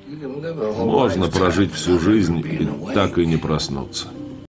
Можно прожить всю жизнь и так и не проснуться.